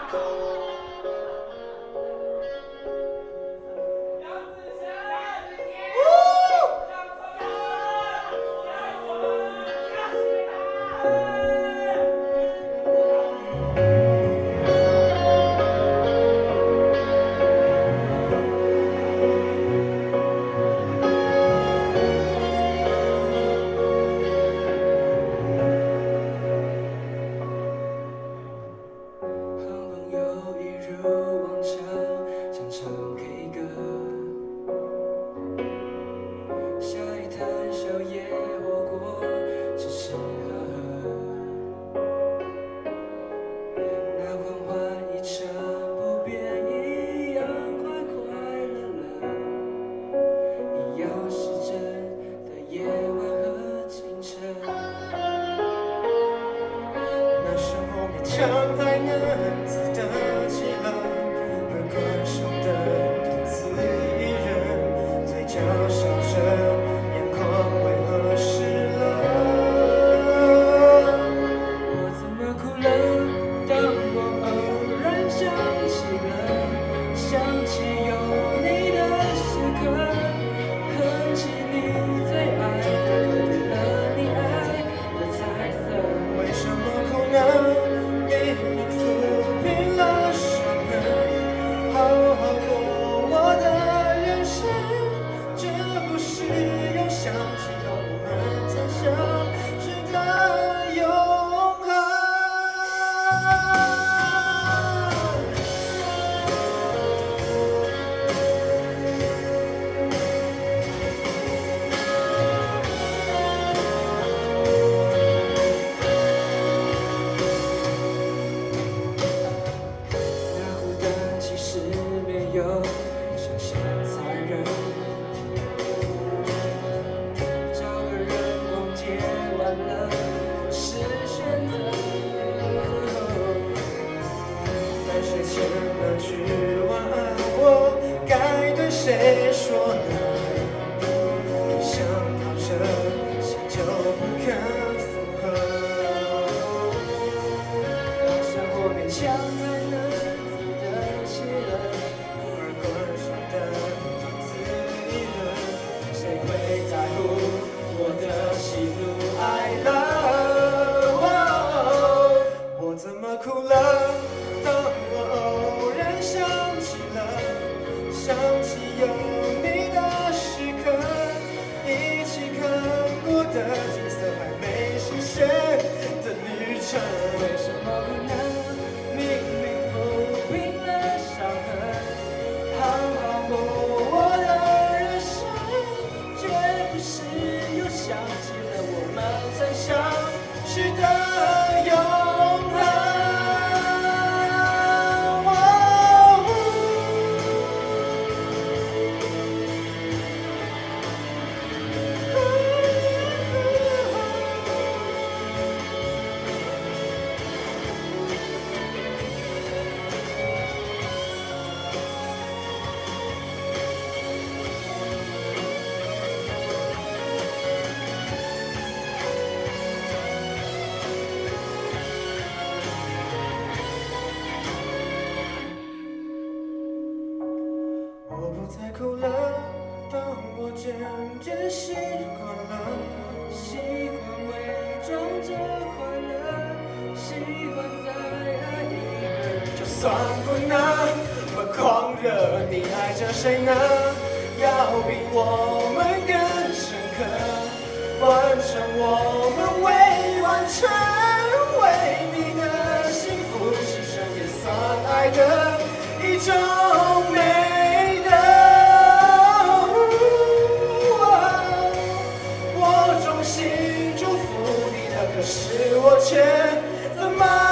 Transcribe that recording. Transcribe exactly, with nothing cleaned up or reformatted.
墙还能自得其乐，而关上的独自一人，嘴角笑着，眼眶为何湿了？我怎么哭了？当我偶然想起了，想起有你的时刻，哼起你最爱的歌，对了你爱的彩色，为什么哭呢？明明抚平了伤痕，好好过我的人生，这不是又想起了我们曾相识的永恒。想象残忍，找个人逛街完了不是选择，但谁欠了句晚安，我该对谁说呢？一想到这，心就不肯附和，让生活勉强还能自得其乐。在乎我的喜怒哀乐，我怎么哭了？当我偶然想起了，想起有你的时刻，一起看过的景色，还没实现的旅程。为什么不能明明抚平了伤痕，好好过我的？是又想起了我们曾相识的永恒。我不再哭了，当我渐渐习惯了，习惯伪装着快乐，习惯再爱一个。就算不那么狂热，你爱着谁呢？要比我们更深刻，完成我们未完成，为你的幸福牺牲也算爱的一种美。可是我却怎么？